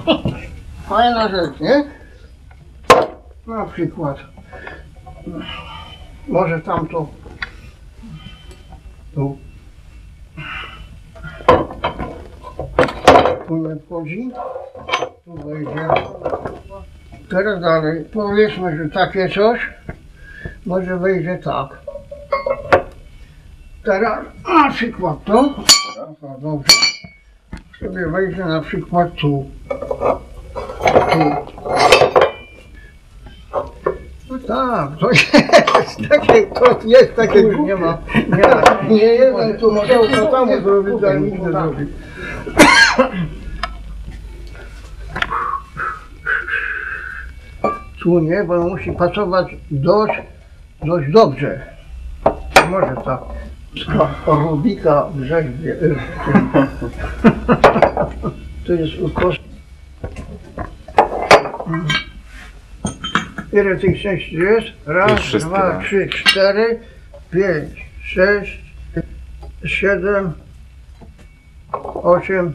Fajna rzecz, nie? Na przykład. Może tamto. Tu. Tu nie wchodzi. Tu wejdzie. Teraz dalej. Powiedzmy, że takie coś. Może wejdzie tak. Teraz na przykład to. Dobrze. Sobie wejdzie na przykład tu. No tak, to jest takie, nie ma. Nie jeden tu musiał to samo zrobić, a nikt nie zrobił. Tu nie, bo musi pasować dość dobrze. Może tak. Rubika w rzeźbie. To jest ukos. Ile tych części jest? Raz, dwa, trzy, 4, 5, 6, 7, 8.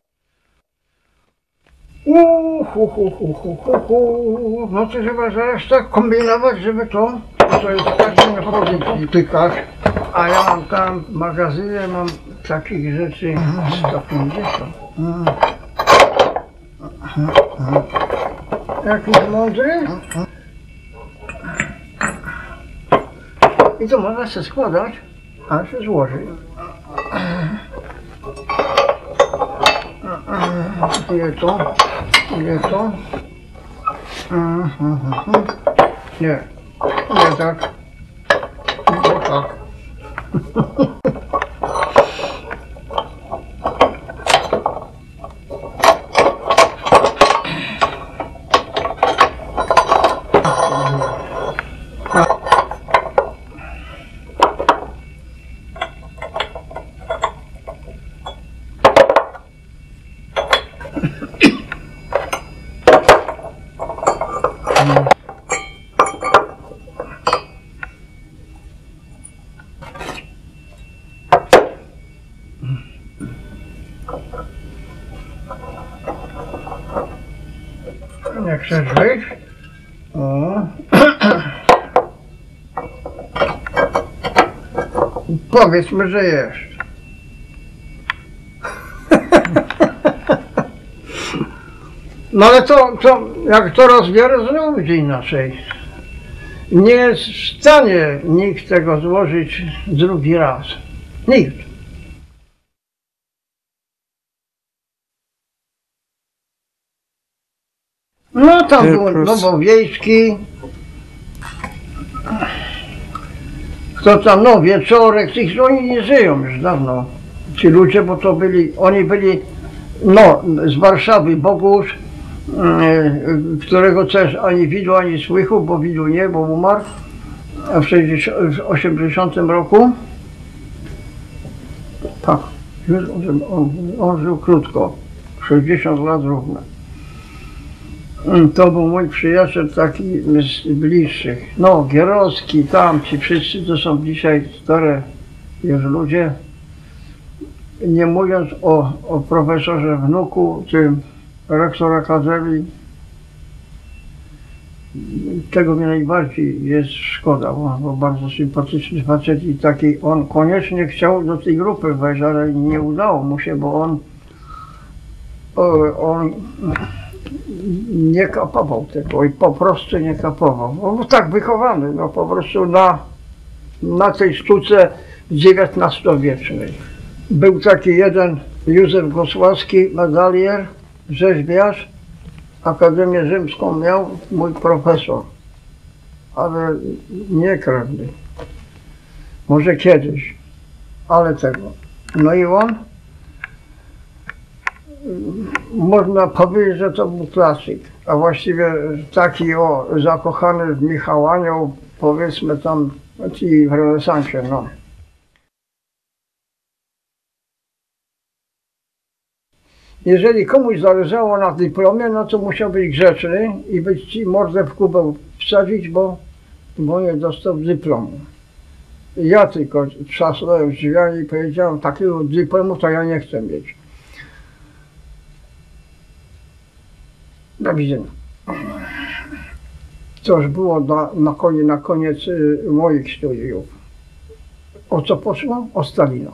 No to trzeba zaraz tak kombinować, żeby to jest każdy nie chodzi i tykasz. A ja mam tam w magazynie, mam takich rzeczy 150. Jakiś mądry? I to można się składać, a się złożyć. Ile to? Ile to? Nie, nie tak. Bo tak. Jak chcesz wyjść? O. Powiedzmy, że jest. No ale to jak to rozbiorę, znowu będzie inaczej. Nie jest w stanie nikt tego złożyć drugi raz. Nikt. No tam był Nowowiejski, kto tam, no Wieczorek, tych oni nie żyją już dawno, ci ludzie, bo to oni byli, no z Warszawy Bogusz, którego też ani widu, ani słychu, bo widu nie, bo umarł w 80 roku. Tak, on żył krótko, 60 lat równo. To był mój przyjaciel taki z bliższych. No, Gierowski, tam ci wszyscy to są dzisiaj stare już ludzie. Nie mówiąc o profesorze wnuku, tym rektor Akademii. Tego mi najbardziej jest szkoda, bo bardzo sympatyczny facet i taki, on koniecznie chciał do tej grupy wejść, ale nie udało mu się, bo on nie kapował tego i po prostu nie kapował. On był tak wychowany, no po prostu na tej sztuce XIX-wiecznej. Był taki jeden Józef Gosławski, medalier, rzeźbiarz, Akademię Rzymską miał, mój profesor, ale nie krewny. Może kiedyś, ale tego. No i on, można powiedzieć, że to był klasyk, a właściwie taki zakochany w Michałaniu, powiedzmy tam w renesansie, no. Jeżeli komuś zależało na dyplomie, no to musiał być grzeczny i być ci mordę w kubę wsadzić, bo nie dostał dyplomu. Ja tylko trzasnąłem drzwiami i powiedziałem, takiego dyplomu to ja nie chcę mieć. Do widzenia. To już było na koniec moich studiów. O co poszło? O Stalina.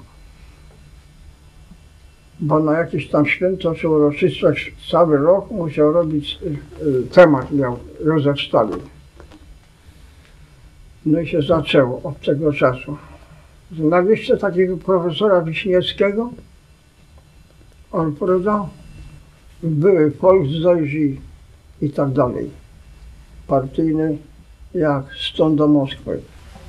Bo na jakieś tam święto czy uroczystość cały rok musiał robić, temat miał Józef Stalin. No i się zaczęło od tego czasu. Znaliście takiego profesora Wiśniewskiego? On powiedział, były Volksdeutsche i tak dalej. Partyjny, jak stąd do Moskwy.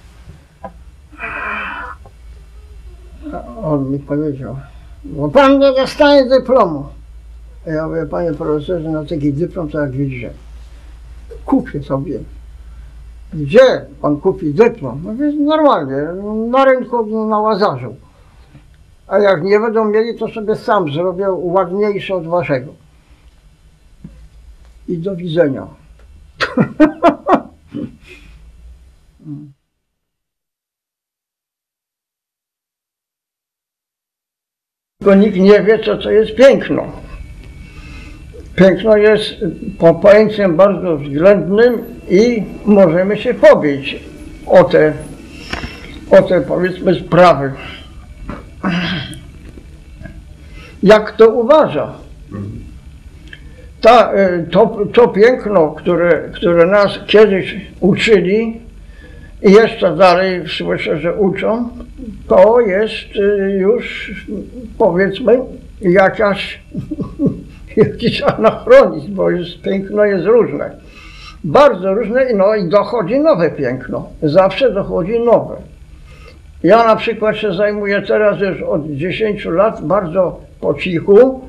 A on mi powiedział, bo pan nie dostanie dyplomu. A ja mówię, panie profesorze, na taki dyplom to jak widzicie. Kupię sobie. Gdzie pan kupi dyplom? Mówię, normalnie, na rynku, na Łazarzu. A jak nie będą mieli, to sobie sam zrobię ładniejszy od waszego. I do widzenia. Tylko nikt nie wie, co to jest piękno. Piękno jest pojęciem bardzo względnym i możemy się pobić o te powiedzmy sprawy. Jak to uważa? To piękno, które nas kiedyś uczyli i jeszcze dalej słyszę, że uczą, to jest już powiedzmy jakiś anachronizm, bo piękno jest różne. Bardzo różne, no i dochodzi nowe piękno. Zawsze dochodzi nowe. Ja na przykład się zajmuję teraz już od 10 lat bardzo po cichu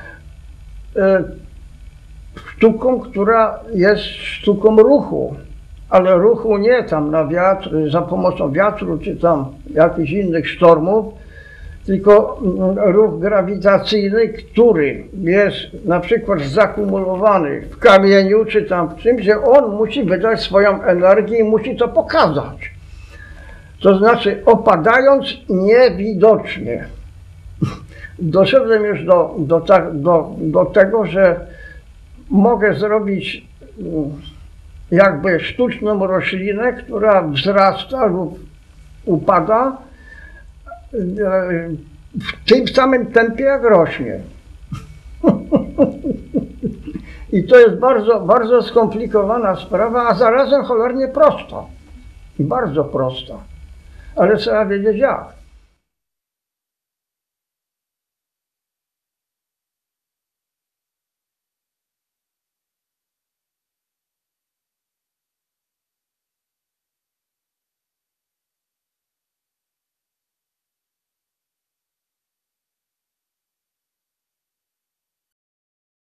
sztuką, która jest sztuką ruchu. Ale ruchu nie tam na wiatr, za pomocą wiatru czy tam jakichś innych sztormów, tylko ruch grawitacyjny, który jest na przykład zakumulowany w kamieniu czy tam w czymś, że on musi wydać swoją energię i musi to pokazać. To znaczy opadając niewidocznie. Doszedłem już do tego, że mogę zrobić jakby sztuczną roślinę, która wzrasta lub upada w tym samym tempie, jak rośnie. I to jest bardzo, bardzo skomplikowana sprawa, a zarazem cholernie prosta. Bardzo prosta. Ale trzeba wiedzieć jak.